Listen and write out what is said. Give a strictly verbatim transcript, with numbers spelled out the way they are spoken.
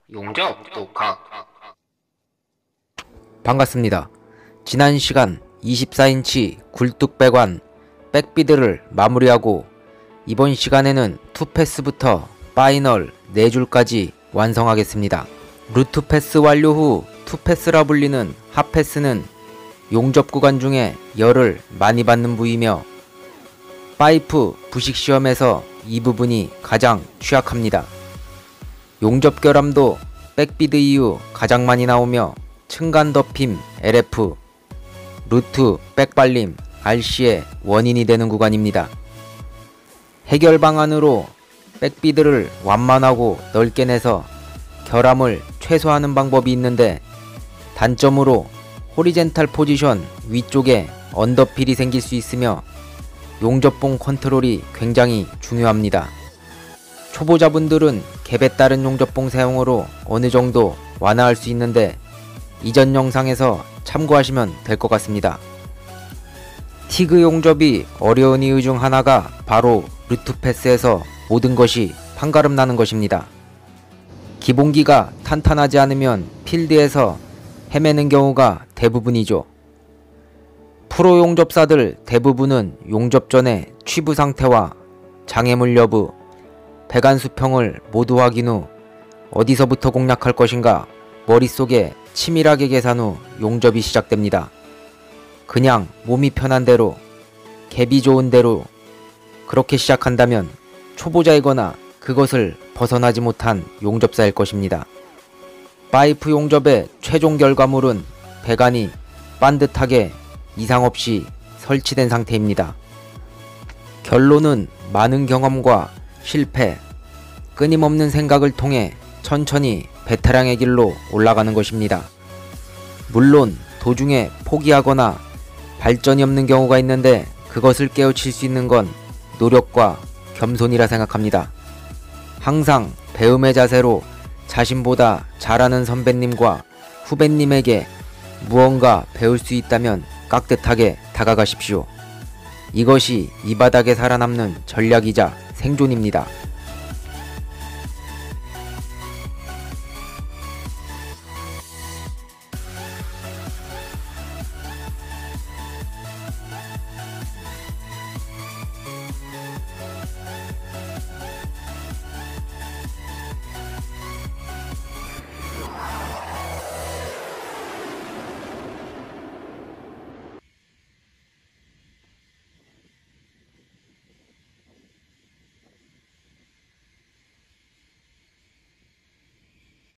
용접 독학. 반갑습니다. 지난 시간 이십사 인치 굴뚝배관 백비드를 마무리하고 이번 시간에는 투패스부터 파이널 네 줄까지 완성하겠습니다. 루트패스 완료 후 투패스라 불리는 핫패스는 용접 구간 중에 열을 많이 받는 부위며 파이프 부식 시험에서 이 부분이 가장 취약합니다. 용접 결함도 백비드 이후 가장 많이 나오며 층간 덮임 엘에프, 루트 백발림 알씨의 원인이 되는 구간입니다. 해결 방안으로 백비드를 완만하고 넓게 내서 결함을 최소화하는 방법이 있는데, 단점으로 호리젠탈 포지션 위쪽에 언더필이 생길 수 있으며 용접봉 컨트롤이 굉장히 중요합니다. 초보자분들은 갭에 따른 용접봉 사용으로 어느정도 완화할 수 있는데 이전 영상에서 참고하시면 될 것 같습니다. 티그 용접이 어려운 이유 중 하나가 바로 루트패스에서 모든 것이 판가름 나는 것입니다. 기본기가 탄탄하지 않으면 필드에서 헤매는 경우가 대부분이죠. 프로 용접사들 대부분은 용접 전에 취부 상태와 장애물 여부, 배관 수평을 모두 확인 후 어디서부터 공략할 것인가 머릿속에 치밀하게 계산 후 용접이 시작됩니다. 그냥 몸이 편한 대로, 갭이 좋은 대로 그렇게 시작한다면 초보자이거나 그것을 벗어나지 못한 용접사일 것입니다. 파이프 용접의 최종 결과물은 배관이 반듯하게 이상 없이 설치된 상태입니다. 결론은 많은 경험과 실패, 끊임없는 생각을 통해 천천히 베테랑의 길로 올라가는 것입니다. 물론 도중에 포기하거나 발전이 없는 경우가 있는데 그것을 깨우칠 수 있는 건 노력과 겸손이라 생각합니다. 항상 배움의 자세로 자신보다 잘하는 선배님과 후배님에게 무언가 배울 수 있다면 깍듯하게 다가가십시오. 이것이 이 바닥에 살아남는 전략이자 생존입니다.